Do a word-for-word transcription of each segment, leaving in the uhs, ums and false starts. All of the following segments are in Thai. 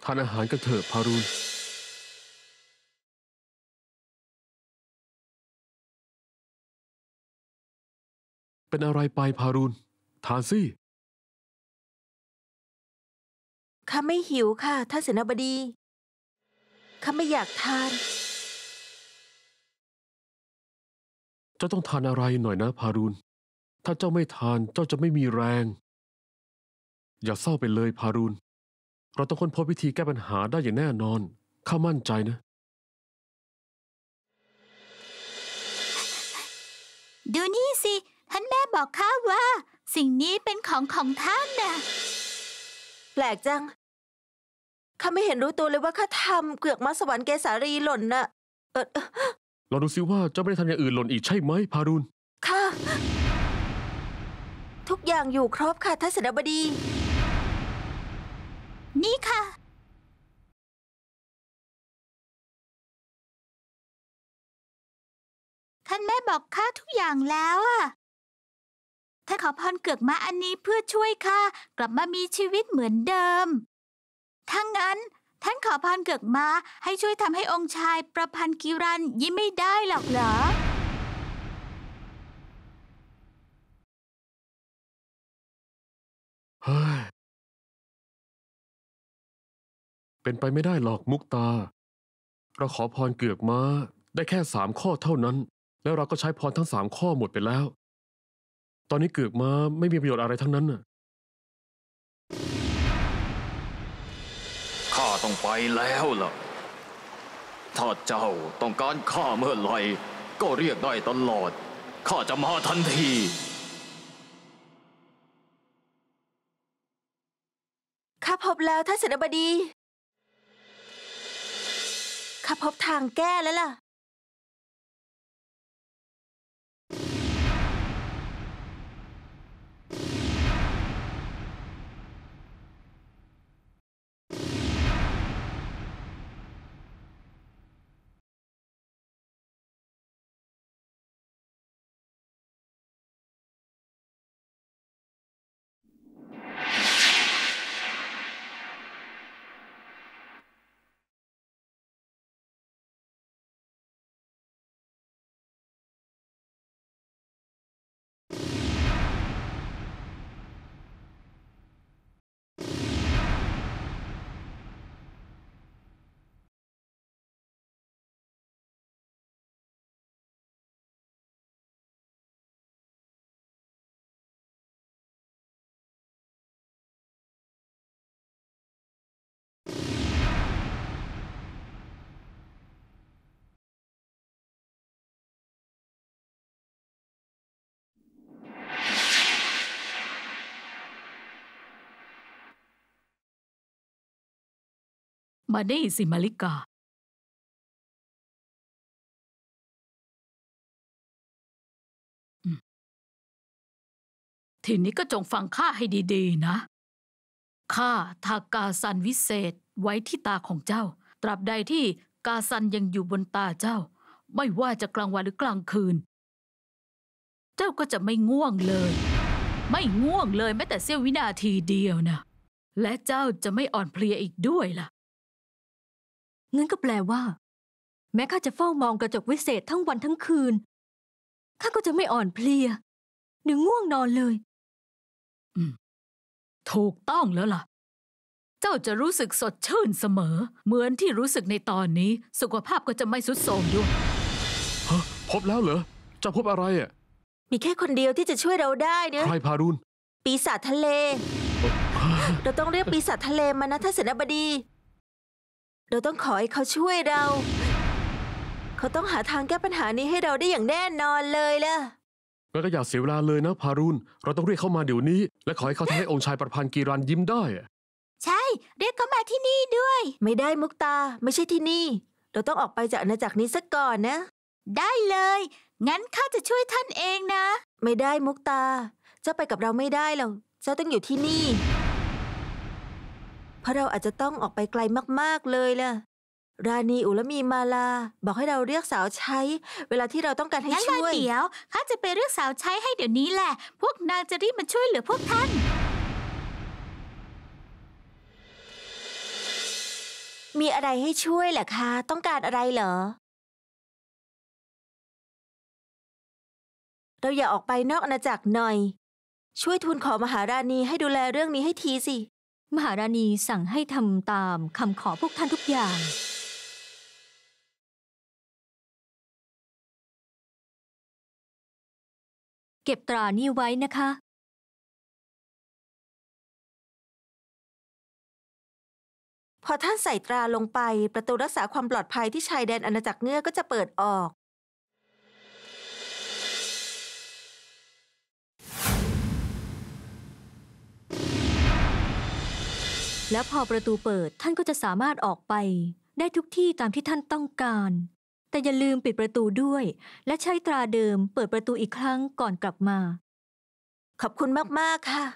ทานอาหารกันเถอะพารูนเป็นอะไรไปพารูนทานสิข้าไม่หิวค่ะท่านเสนาบดีข้าไม่อยากทานเจ้าต้องทานอะไรหน่อยนะพารูนถ้าเจ้าไม่ทานเจ้าจะไม่มีแรงอย่าเศร้าไปเลยพารูนเราต้องค้นพบวิธีแก้ปัญหาได้อย่างแน่นอนข้ามั่นใจนะดูนี่สิท่านแม่บอกข้าว่าสิ่งนี้เป็นของของท่านน่ะแปลกจังข้าไม่เห็นรู้ตัวเลยว่าข้าทำเกือกม้าสวรรค์เกสาลีหล่นน่ะเออลองดูซิว่าเจ้าไม่ได้ทำอย่างอื่นหล่นอีกใช่ไหมพารูนค่ะทุกอย่างอยู่ครบค่ะท่านเสนาบดีนี่ค่ะท่านแม่บอกข้าทุกอย่างแล้วอะท่านขอพรเกือกม้าอันนี้เพื่อช่วยข้ากลับมามีชีวิตเหมือนเดิมถ้างั้นท่านขอพรเกือกม้าให้ช่วยทำให้องค์ชายประพันธ์กิรันยิ้มไม่ได้หรอกเหรอเฮ้ยเป็นไปไม่ได้หรอกมุกตาเราขอพรเกือกม้าได้แค่สามข้อเท่านั้นแล้วเราก็ใช้พรทั้งสามข้อหมดไปแล้วตอนนี้เกือกม้าไม่มีประโยชน์อะไรทั้งนั้นน่ะข้าต้องไปแล้วล่ะถ้าเจ้าต้องการข้าเมื่อไหร่ก็เรียกได้ตลอดข้าจะมาทันทีข้าพบแล้วท่านเสนาบดีข้าพบทางแก้แล้วล่ะมานี่สิมาลิกาทีนี้ก็จงฟังข้าให้ดีๆนะข้าทากาซันวิเศษไว้ที่ตาของเจ้าตราบใดที่กาซันยังอยู่บนตาเจ้าไม่ว่าจะกลางวันหรือกลางคืนเจ้าก็จะไม่ง่วงเลยไม่ง่วงเลยแม้แต่เสี้ยววินาทีเดียวนะและเจ้าจะไม่อ่อนเพลียอีกด้วยล่ะงั้นก็แปลว่าแม้ข้าจะเฝ้ามองกระจกวิเศษทั้งวันทั้งคืนข้าก็จะไม่อ่อนเพลียหรือง่วงนอนเลยอืมถูกต้องแล้วล่ะเจ้าจะรู้สึกสดชื่นเสมอเหมือนที่รู้สึกในตอนนี้สุขภาพก็จะไม่ทรุดโทรมด้วยฮะพบแล้วเหรอจะพบอะไรอ่ะมีแค่คนเดียวที่จะช่วยเราได้เนอะใครพารุนปีศาจทะเลเราต้องเรียกปีศาจทะเลมานะท่านเสนาบดีเราต้องขอให้เขาช่วยเราเขาต้องหาทางแก้ปัญหานี้ให้เราได้อย่างแน่นอนเลยล่ะงั้นก็อย่าเสียเวลาเลยนะพารุนเราต้องเรียกเขามาเดี๋ยวนี้และขอให้เขาทำให้องค์ชายประพันธ์กีรันยิ้มได้ใช่เรียกเขามาที่นี่ด้วยไม่ได้มุกตาไม่ใช่ที่นี่เราต้องออกไปจากอาณาจักรนี้ซะก่อนนะได้เลยงั้นข้าจะช่วยท่านเองนะไม่ได้มุกตาเจ้าไปกับเราไม่ได้หรอกเจ้าต้องอยู่ที่นี่เพราะเราอาจจะต้องออกไปไกลมากๆเลยล่ะราณีอุลมีมาลาบอกให้เราเรียกสาวใช้เวลาที่เราต้องการให้ช่วยงั้นเดี๋ยวข้าจะไปเรียกสาวใช้ให้เดี๋ยวนี้แหละพวกนางจะรีบมาช่วยเหลือพวกท่านมีอะไรให้ช่วยเหรอคะ ต้องการอะไรเหรอ เราอย่าออกไปนอกอาณาจักรหน่อย ช่วยทูลขอมหาราณีให้ดูแลเรื่องนี้ให้ทีสิมหาราณีสั่งให้ทำตามคำขอพวกท่านทุกอย่าง เก็บตรานี้ไว้นะคะพอท่านใส่ตราลงไปประตูรักษาความปลอดภัยที่ชายแดนอาณาจักรเงือกก็จะเปิดออกแล้วพอประตูเปิดท่านก็จะสามารถออกไปได้ทุกที่ตามที่ท่านต้องการ แต่อย่าลืมปิดประตูด้วย และใช้ตราเดิมเปิดประตูอีกครั้งก่อนกลับมาขอบคุณมากๆค่ะ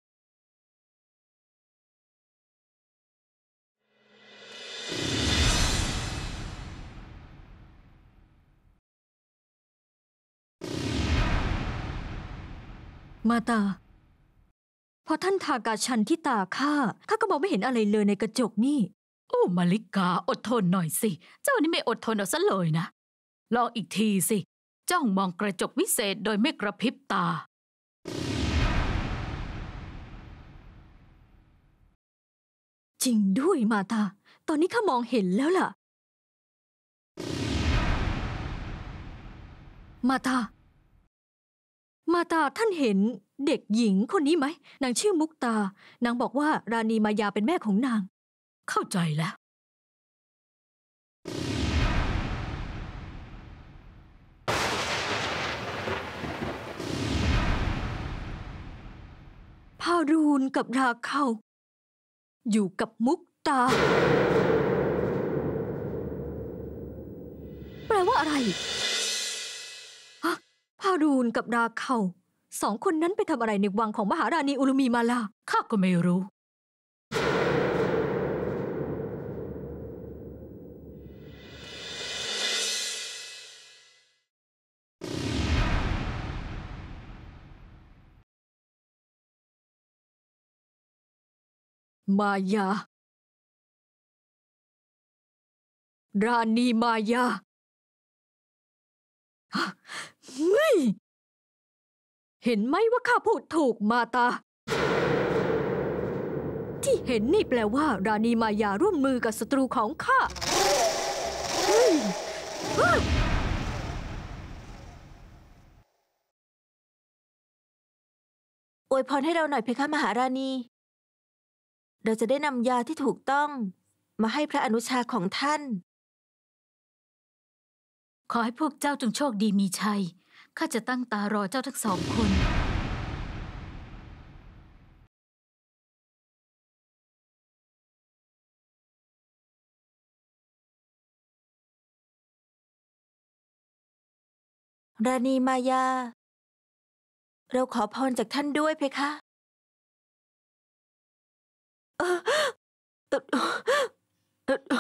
มาตา พอท่านทากาชันที่ตาข้าข้าก็มองไม่เห็นอะไรเลยในกระจกนี่โอ้มาริกาอดทนหน่อยสิ เจ้านี่ไม่อดทนเอาซะเลยนะ ลองอีกทีสิ จ้องมองกระจกวิเศษโดยไม่กระพริบตาจริงด้วยมาตา ตอนนี้ข้ามองเห็นแล้วล่ะ มาตา มาตาท่านเห็นเด็กหญิงคนนี้ไหม นางชื่อมุกตา นางบอกว่าราณีมายาเป็นแม่ของนางเข้าใจแล้วพารูนกับราเขาอยู่กับมุกตา แปลว่าอะไรฮะพารูนกับราเขาสองคนนั้นไปทำอะไรในวังของมหาราณีอุลุมีมาลาข้าก็ไม่รู้มายา ราณีมายาฮะเฮ้ยเห็นไหมว่าข้าพูดถูกมาตา ที่เห็นนี่แปลว่า ราณีมายาร่วมมือกับศัตรูของข้าเฮ้ยเฮ้ยอวยพรให้เราหน่อยเพคะมหาราณี เราจะได้นำยาที่ถูกต้องมาให้พระอนุชาของท่านขอให้พวกเจ้าจงโชคดีมีชัย ข้าจะตั้งตารอเจ้าทั้งสองคนราณีมายา เราขอพรจากท่านด้วยเพคะเอ่อเอ่อเอ่อ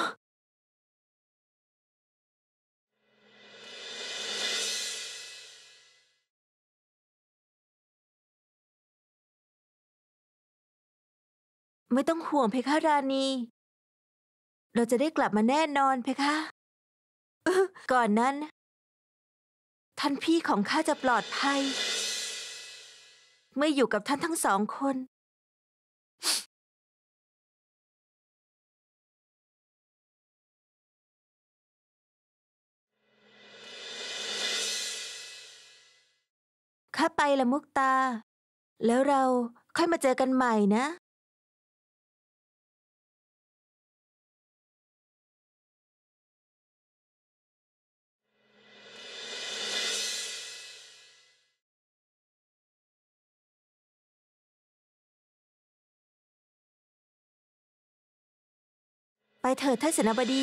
ไม่ต้องห่วงเพคะราณี เราจะได้กลับมาแน่นอนเพคะเอ่อก่อนนั้น ท่านพี่ของข้าจะปลอดภัย เมื่ออยู่กับท่านทั้งสองคน ข้าไปละมุกตา แล้วเราค่อยมาเจอกันใหม่นะ ไปเถิดท่านเสนาบดี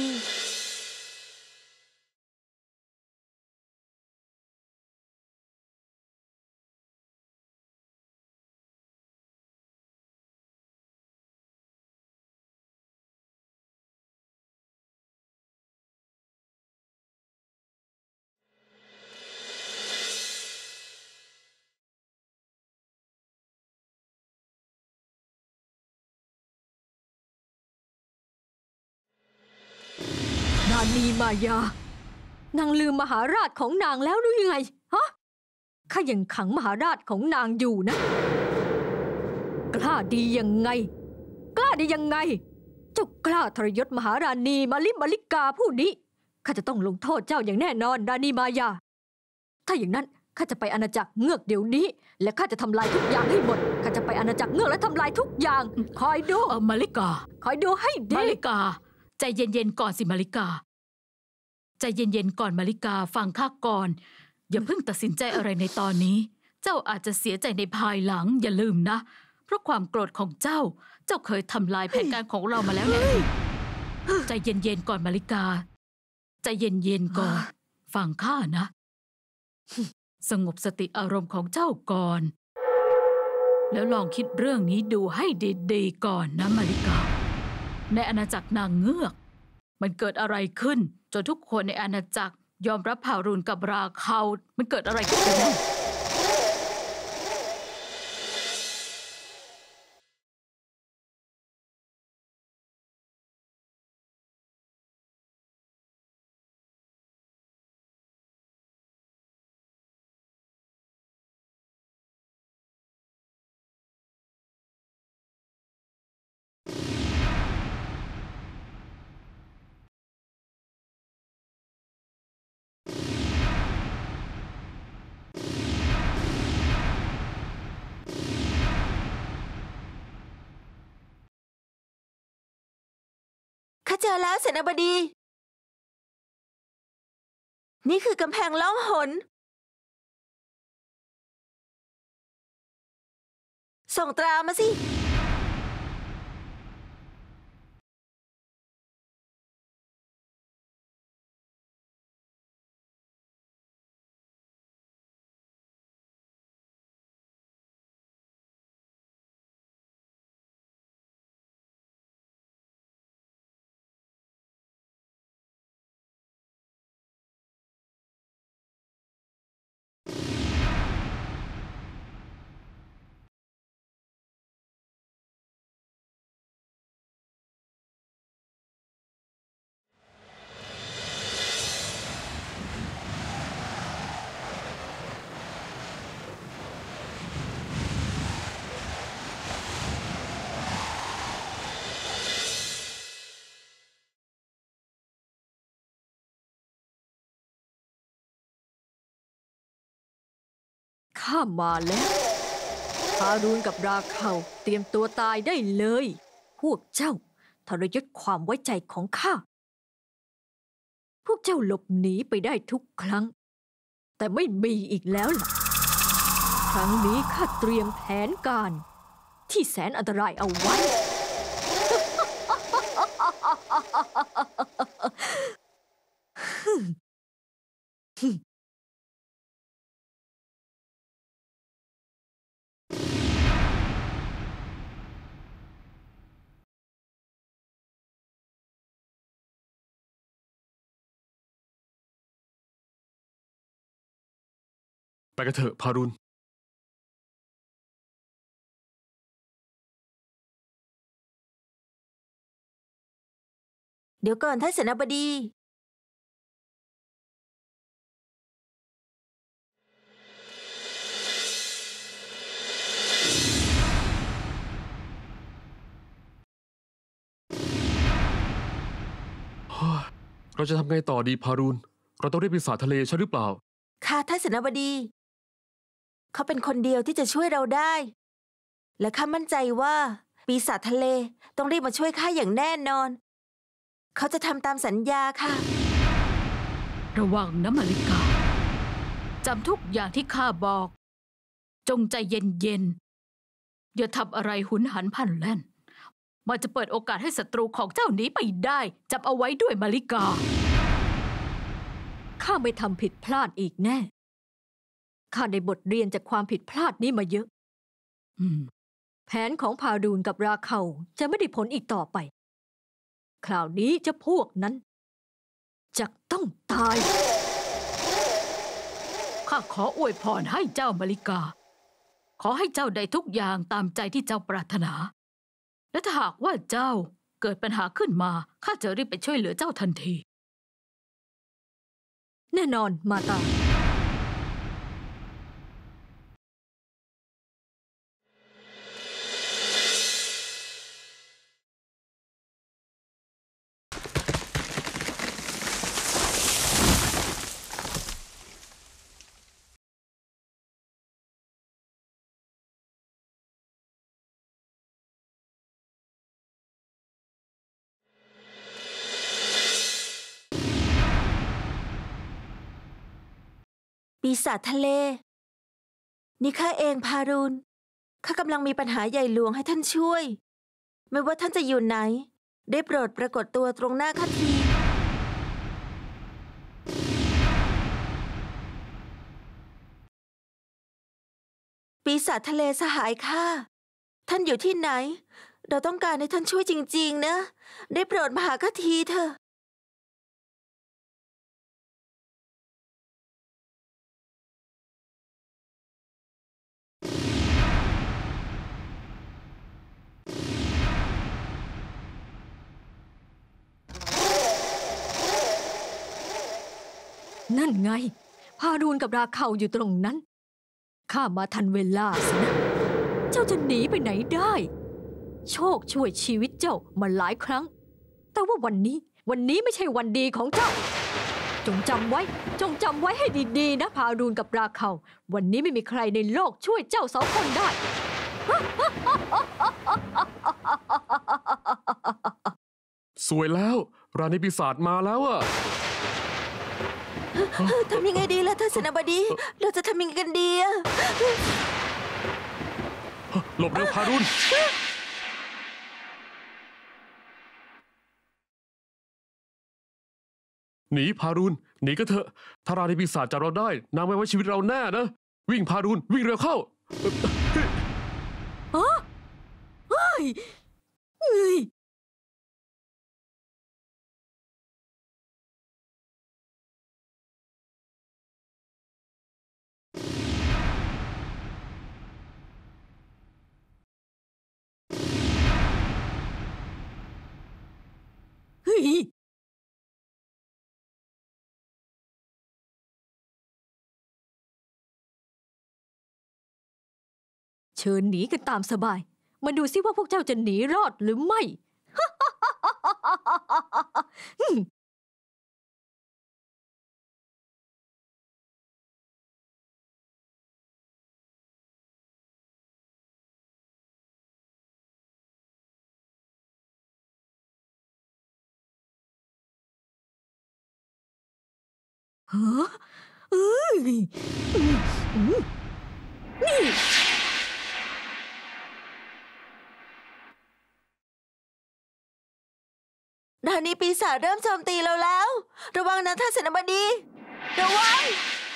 ณีมายานางลืมมหาราชของนางแล้วหรือยังไงฮะข้ายังขังมหาราชของนางอยู่นะกล้าดียังไงกล้าได้ยังไงเจ้ากล้าทรยศมหาราณีมาลิมาลิกาผู้นี้ข้าจะต้องลงโทษเจ้าอย่างแน่นอนราณีมายาถ้าอย่างนั้นข้าจะไปอาณาจักรเงือกเดี๋ยวนี้และข้าจะทำลายทุกอย่างให้หมดข้าจะไปอาณาจักรเงือกและทำลายทุกอย่างคอยดูเออมาริกาคอยดูให้ดีมาริกาใจเย็นๆก่อนสิมาริกาใจเย็นๆก่อนมาริกาฟังข้าก่อนอย่าเพิ่งตัดสินใจอะไรในตอนนี้เจ้าอาจจะเสียใจในภายหลังอย่าลืมนะเพราะความโกรธของเจ้าเจ้าเคยทำลายแผนการของเรามาแล้วในอดีตใจเย็นๆก่อนมาริกาใจเย็นๆก่อนฟังข้านะสงบสติอารมณ์ของเจ้าก่อนแล้วลองคิดเรื่องนี้ดูให้ดีๆก่อนนะมาริกาในอาณาจักรนางเงือกมันเกิดอะไรขึ้นจนทุกคนในอาณาจักรยอมรับพารูนกับราเขามันเกิดอะไรขึ้นกันแน่ข้าเจอแล้วเสนาบดีนี่คือกำแพงล่องหนส่งตรามาสิข้ามาแล้วฮารูนกับราเขาเตรียมตัวตายได้เลยพวกเจ้าทรยศความไว้ใจของข้าพวกเจ้าหลบหนีไปได้ทุกครั้งแต่ไม่มีอีกแล้วล่ะครั้งนี้ข้าเตรียมแผนการที่แสนอันตรายเอาไว้ไปกันเถอะพารุนเดี๋ยวก่อนท่านเสนาบดีเราจะทำไงต่อดีพารุนเราต้องเรียกปีศาจทะเลใช่หรือเปล่าค่ะท่านเสนาบดี เขาเป็นคนเดียวที่จะช่วยเราได้ และข้ามั่นใจว่าปีศาจทะเลต้องรีบมาช่วยข้าอย่างแน่นอน เขาจะทำตามสัญญาค่ะระวังนะมาริกาจำทุกอย่างที่ข้าบอก จงใจเย็นๆอย่าทำอะไรหุนหันพลันแล่นมันจะเปิดโอกาสให้ศัตรูของเจ้าหนีไปได้จำเอาไว้ด้วยมาริกาข้าไม่ทำผิดพลาดอีกแน่ข้าได้บทเรียนจากความผิดพลาดนี้มาเยอะแผนของพารูนกับราเขาจะไม่ได้ผลอีกต่อไปคราวนี้เจ้าพวกนั้นจะต้องตายข้าขออวยพรให้เจ้ามาริกาขอให้เจ้าได้ทุกอย่างตามใจที่เจ้าปรารถนาและถ้าหากว่าเจ้าเกิดปัญหาขึ้นมาข้าจะรีบไปช่วยเหลือเจ้าทันทีแน่นอนมาตาปีศาจทะเลนี่ข้าเองพารุณข้ากำลังมีปัญหาใหญ่หลวงให้ท่านช่วยไม่ว่าท่านจะอยู่ไหนได้โปรดปรากฏตัวตรงหน้าข้าทีปีศาจทะเลสหายข้าท่านอยู่ที่ไหนเราต้องการให้ท่านช่วยจริงๆนะได้โปรดมาหาข้าทีเถอะนั่นไงพารูนกับราเขาอยู่ตรงนั้นข้ามาทันเวลาสินะเจ้าจะหนีไปไหนได้โชคช่วยชีวิตเจ้ามาหลายครั้งแต่ว่าวันนี้วันนี้ไม่ใช่วันดีของเจ้าจงจำไว้จงจำไว้ให้ดีๆนะพารูนกับราเขาวันนี้ไม่มีใครในโลกช่วยเจ้าสองคนได้สวยแล้วราณีปีศาจมาแล้วอะทำยังไงดีล่ะท่านเสนาบดีเราจะทำยังไงกันดีอะหลบเร็วพารุณหนีพารุณหนีก็เถอะถ้าราณีปีศาจจับเราได้นางไม่ไว้ชีวิตเราแน่นะวิ่งพารุณวิ่งเร็วเข้าฮะเฮ้ยเฮ้ยเฮ้ยเชิญหนีกันตามสบายมาดูซิว่าพวกเจ้าจะหนีรอดหรือไม่ ฮะเอ้ยนี่ราณีปีศาจเริ่มโจมตีเราแล้ว ระวังนะท่านเสนาบดีระวัง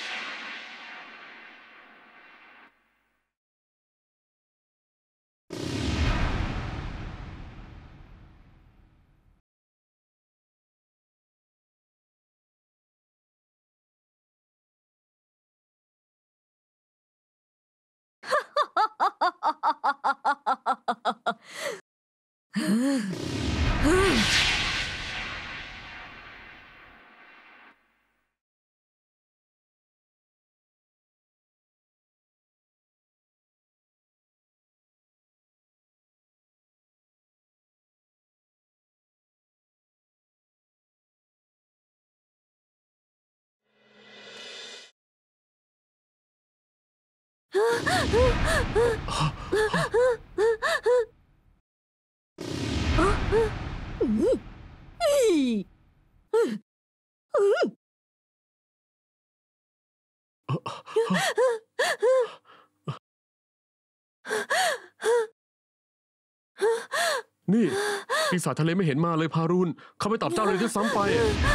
นี่ปีศาจทะเลไม่เห็นมาเลยพารุณเขาไม่ตอบเจ้าเลยด้วยซ้ำไป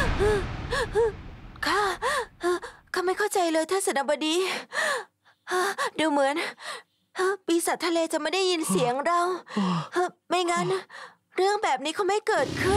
ข้าข้าไม่เข้าใจเลยท่านเสนาบดีดูเหมือนปีศาจทะเลจะไม่ได้ยินเสียงเราไม่งั้นเรื่องแบบนี้เขาไม่เกิดขึ้น